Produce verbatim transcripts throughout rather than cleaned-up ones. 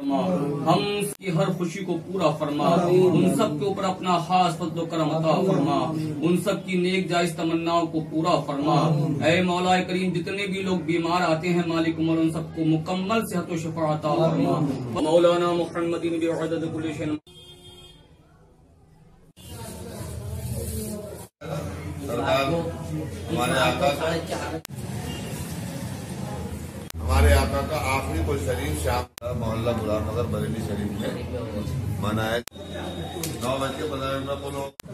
हम की हर खुशी को पूरा फरमा, उन सब के ऊपर अपना खास फज़्ल करम अता फरमा, उन सब की नेक जायज तमन्नाओं को पूरा फरमा। ऐ मौला करीम, जितने भी लोग बीमार आते हैं मालिक मौला, उन सबको मुकम्मल सेहत व शिफा अता फरमा। मौलाना मुहम्मदिन बिअदद कुल्लि शैइन। हमारे आका का हमारे आका का आखिरी कुल शरीफ शाम मोहल्ला गुलाम नगर बरेली शरीफ में मनाया नौ बज के पंद्रह मिनट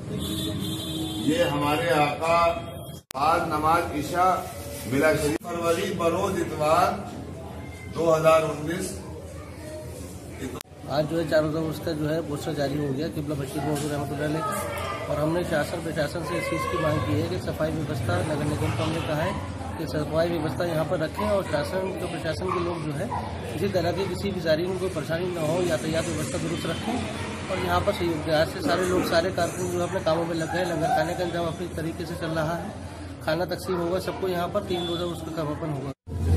को। ये हमारे आका आज नमाज ईशा मिला शरीफ फरवरी बरोज इतवार दो हजार उन्नीस। आज जो है चार रोजा उसका जो है पोस्टर जारी हो गया किबला बशीर मौजूद रहमतुल्लाह अलैह, और हमने शासन प्रशासन से इस चीज़ की मांग की है कि सफाई व्यवस्था नगर निगम को हमने कहा है कि सफाई व्यवस्था यहाँ पर रखें और शासन तो प्रशासन के लोग जो है किसी तरह की किसी भी जारी में कोई परेशानी न हो, यातायात व्यवस्था दुरुस्त रखें और यहाँ पर सहयोग दें। आज से सारे लोग सारे कारकुन जो अपने कामों में लग गए। लंगर खाने का इंतजाम अपनी तरीके से चल रहा है, खाना तकसीम होगा सबको, यहाँ पर तीन रोजा उसका समापन होगा।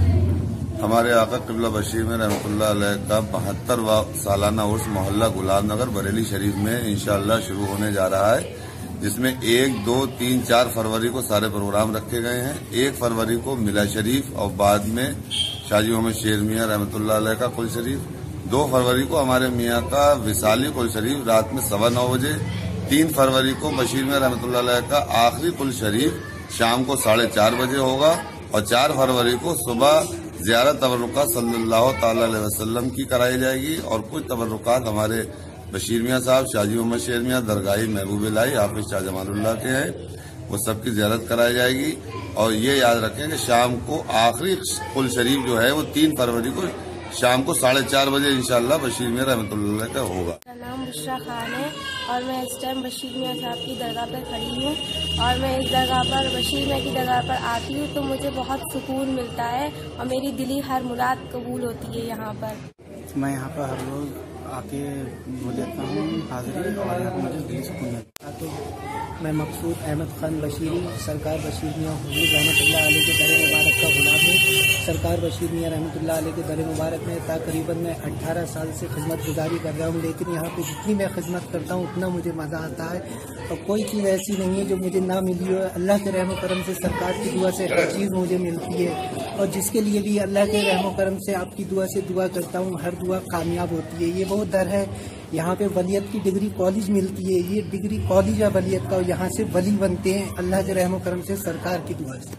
हमारे आका किबला बशीर में रहमतुल्लाह अलैह का बहत्तरवां सालाना उर्स मोहल्ला गुलाम नगर बरेली शरीफ में इंशाअल्लाह शुरू होने जा रहा है, जिसमें एक दो तीन चार फरवरी को सारे प्रोग्राम रखे गए हैं। एक फरवरी को मिला शरीफ और बाद में शाजी मोहम्मद शेर मियाँ रहमतुल्लाह अलैह का कुल शरीफ। दो फरवरी को हमारे मियाँ का विसाली कुल शरीफ रात में सवा नौ बजे। तीन फरवरी को बशीर मियाँ रहमतुल्लाह अलैह का आखिरी कुल शरीफ शाम को साढ़े चार बजे होगा और चार फरवरी को सुबह ज़ियारत तबरुकात सल्लल्लाहु ताला अलैहि वसल्लम की कराई जाएगी और कुछ तबरुकात हमारे बशीर मियाँ साहब शाजी मोहम्मद शेर मियाँ दरगाही महबूब इलाही हाफिज शाह जमालुल्लाह के हैं, वो सबकी ज़ियारत कराई जाएगी। और ये याद रखें कि शाम को आखिरी कुल शरीफ जो है वो तीन फरवरी को शाम को साढ़े चार बजे इंशाअल्लाह बशीर मियाँ रहमतुल्लाह का होगा। मेरा नाम बुशरा खान है और मैं इस टाइम बशीर मियाँ साहब की दरगाह पर खड़ी हूँ और मैं इस दरगाह पर बशीर मियाँ की दरगाह पर आती हूँ तो मुझे बहुत सुकून मिलता है और मेरी दिली हर मुराद कबूल होती है। यहाँ पर मैं यहाँ पर हर रोज आके देता हूँ हाजिरी और यहाँ पर मुझे दिली सुकून मिलता है। तो मैं मकसूद अहमद खान बशीरी सरकार बशीर मियाँ हुजूर रहमतुल्लाह अलैह के दर मुबारक का गुलाम हूँ। सरकार बशीर मियाँ रहमतुल्लाह अलैह के दर मुबारक में तकरीबन मैं अठारह साल से खिदमत गुजारी कर रहा हूँ, लेकिन यहाँ पे जितनी मैं खिदमत करता हूँ उतना मुझे मज़ा आता है और कोई चीज़ ऐसी नहीं है जो मुझे ना मिली हो। अल्लाह के रहम करम से सरकार की दुआ से हर चीज़ मुझे मिलती है और जिसके लिए भी अल्लाह के रहम करम से आपकी दुआ से दुआ करता हूँ, हर दुआ कामयाब होती है। ये वो दर है, यहाँ पे वलियत की डिग्री कॉलेज मिलती है, ये डिग्री कॉलेज है वलियत का और यहाँ से वली बनते हैं अल्लाह के रहम करम से सरकार की दुआ से।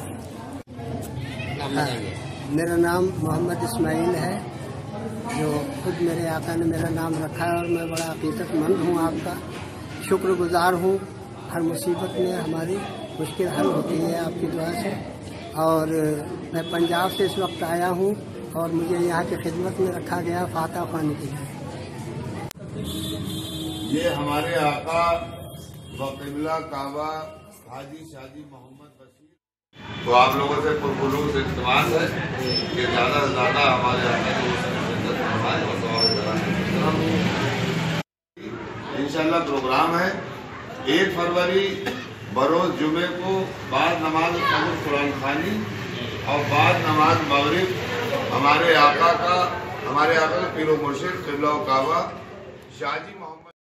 हाँ, मेरा नाम मोहम्मद इस्माइल है, जो खुद मेरे आका ने मेरा नाम रखा है और मैं बड़ा अकीदतमंद हूँ, आपका शुक्रगुजार हूँ। हर मुसीबत में हमारी मुश्किल हल होती है आपकी दुआ से। और मैं पंजाब से इस वक्त आया हूँ और मुझे यहाँ की खिदमत में रखा गया फाता खाने के लिए। ये हमारे आका वक़िबला काबा हाजी शाजी मोहम्मद बशीर। तो आप लोगों से पुरखुलूस इल्तिमास है कि ज़्यादा से ज़्यादा हमारे आका को इंशाअल्लाह प्रोग्राम है। एक फरवरी बरोज जुमे को बाद नमाज कुरान खानी और बाद नमाज मगरिब हमारे आका का हमारे आका का पीरो मुर्शिद क़िबला काबा शाजी